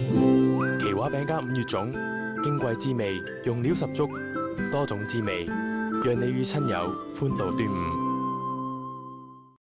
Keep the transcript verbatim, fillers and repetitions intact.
奇華餅家五月粽，矜貴滋味，用料十足，多種滋味，讓你與親友歡度端午。